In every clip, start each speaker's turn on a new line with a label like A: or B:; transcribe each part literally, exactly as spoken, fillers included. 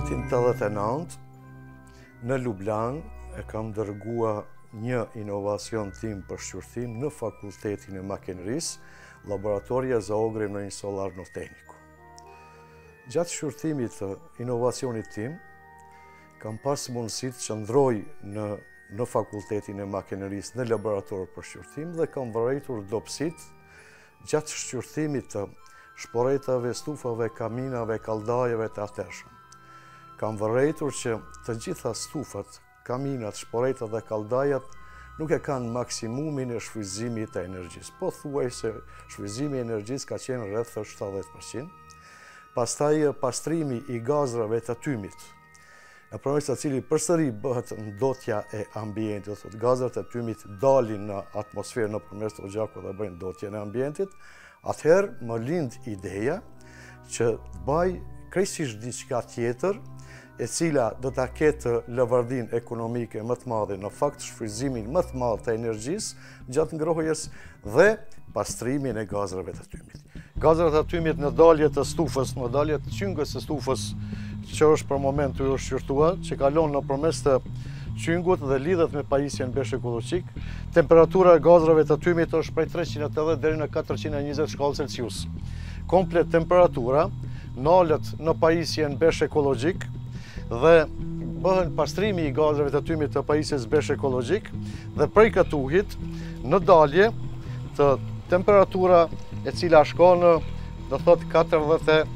A: vitin tetëdhjetë e nëntë, në Lublan e kam dërgua një inovacion tim për shqyrtim në Fakultetin e Makinerisë, laboratoria Zaogri në një solar në tekniku. Gjatë shqyrtimit të inovacionit tim, kam pas mundësit që ndroj në, në Fakultetin e Makinerisë në laborator për shqyrtim dhe kam vërejtur dobësit gjatë shqyrtimit të shporetave, stufave, kaminave, kaldajeve të atërshëm. Kam vërejtur që të gjitha stufat, kaminat, shporetat dhe kaldajat nuk e kanë maksimumin e shfrytëzimit të energjisë. Po thuaj se shfrytëzimi i energjisë ka qenë rreth shtatëdhjetë përqind. Pastaj pastrimi i gazrave të tymit, nëpërmes të cilit përsëri bëhet ndotja e ambientit, thotë gazrat e tymit dalin në atmosferë nëpërmes të gjakut dhe bëjnë ndotjen e ambientit. Atëherë më lind ideja që të baj krejtësisht diçka tjetër, e cila do ta ketë lëvërdin ekonomike më të madhe, në fakt shfrytëzimin më të madh të energjisë gjatë ngrohjes dhe pastrimin e gazrave të tymit. Gazrat e tymit në dalje të stufës, në dalje të qyngës së stufës, që është për moment të shqyrtuar, që kalon nëpërmes të qyngut dhe lidhet me pajisjen besh ekologjik, temperatura e gazrave të tymit është prej treqind e tetëdhjetë deri në katërqind e njëzet shkallë Celsius. Komplet temperatura nalet në pajisjen besh ekologjik dhe bëhen pastrimi i gazrave të tymit të pajisjes besh ekologjik dhe prej këtuhit në dalje të temperatura e cila shkon do thot katërdhjetë e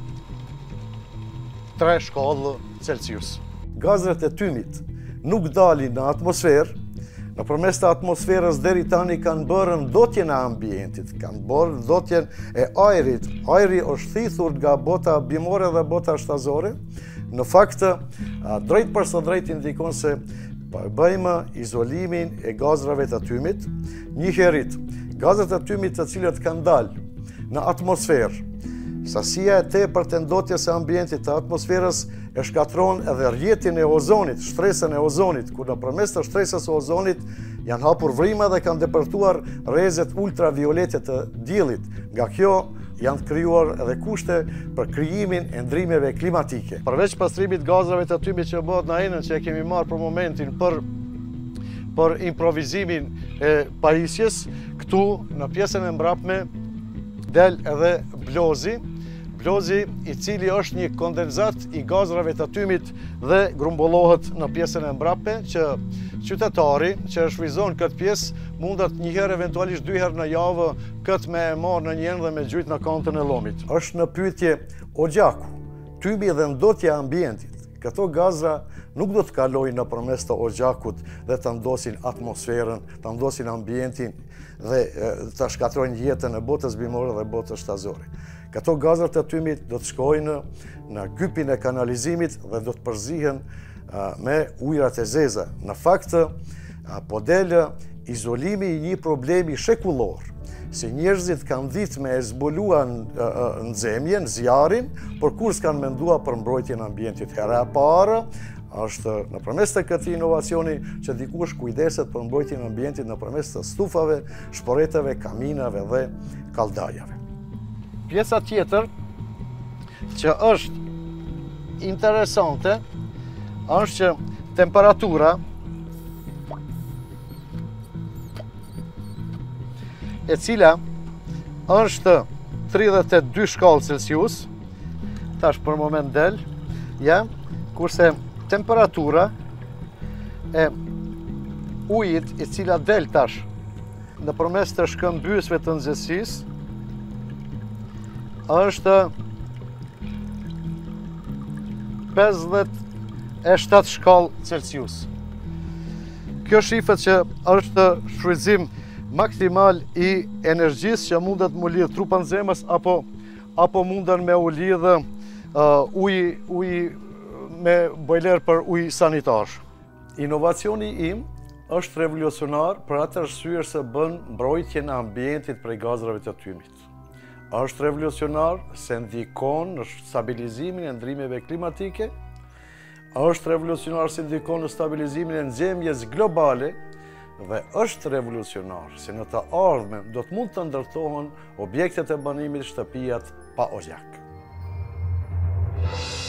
A: tre shkallë Celsius. Gazrat e tymit nuk dalin në atmosferë, nëpërmes të atmosferës deri tani kanë bërë ndotjen e ambientit, kanë bërë ndotjen e ajrit. Ajri është thithur nga bota bimore dhe bota shtazore. Në fakt, drejt për së drejt indikon se bëjmë izolimin e gazrave të tymit. Njëherët, gazrat e tymit të cilët kanë dalë në atmosferë, sasia e tepërt të ndotjes së ambientit të atmosferës e shkatron edhe rrjetin e ozonit, shtresën e ozonit, ku nëpërmes të shtresës së ozonit janë hapur vrimë dhe kanë depërtuar rrezet ultraviolete të diellit. Nga kjo janë krijuar edhe kushte për krijimin e ndrimeve klimatike. Përveç pastrimit gazrave të tymit që bëhet në enën që e kemi marrë për momentin për për improvizimin e pajisjes, këtu në pjesën e mbrapme del edhe blozi, blozi i cili është një kondenzat i gazrave të tymit dhe grumbullohet në pjesën e mbrapme që qytetari që e shfrytëzon këtë pjesë mundet një herë, eventualisht dy herë në javë këtë me e marrë në njën dhe me gjujt në kantën e lomit. Është në pyetje ogjaku, tymi dhe ndotja e ambientit. Këto gazra nuk do të kalojnë nëpërmes të ogjakut dhe të ndosin atmosferën, të ndosin ambientin dhe të shkatrojnë jetën e botës bimore dhe botës shtazore. Këto gazrat të tymit do të shkojnë në gypin e kanalizimit dhe do të përzihen me ujërat e zeza. Në fakt, po del izolimi i një problemi shekullor, se njerëzit kanë ditë me e zbulua nxemjen, zjarin, por kur s'kanë mendua për mbrojtjen e ambientit. Hera e parë është nëpërmes të këtij inovacioni që dikush kujdeset për mbrojtjen e ambientit nëpërmes të stufave, shporetave, kaminave dhe kaldajave. Pjesa tjetër që është interesante është që temperatura e cila është tridhjetë e dy shkallë Celsius, tash për moment del, ja, kurse temperatura e ujit e cila del tash nëpërmes të shkëmbysëve të nxehtësisë është pesëdhjetë e shtatë shkallë Celsius. Kjo shifet që është shfrytëzim maksimal i energjisë që mundet mu lidhë trupa nxemës apo apo munden me u lidhë uh, uji uji me bojler për ujë sanitar. Inovacioni im është revolucionar për atë arsye se bën mbrojtjen e ambientit prej gazrave të tymit. Është revolucionar se ndikon në stabilizimin e ndrimeve klimatike, është revolucionar se ndikon në stabilizimin e nxemjes globale dhe është revolucionar se në të ardhmen do të mund të ndërtohen objektet e banimit shtëpijat pa ogjak.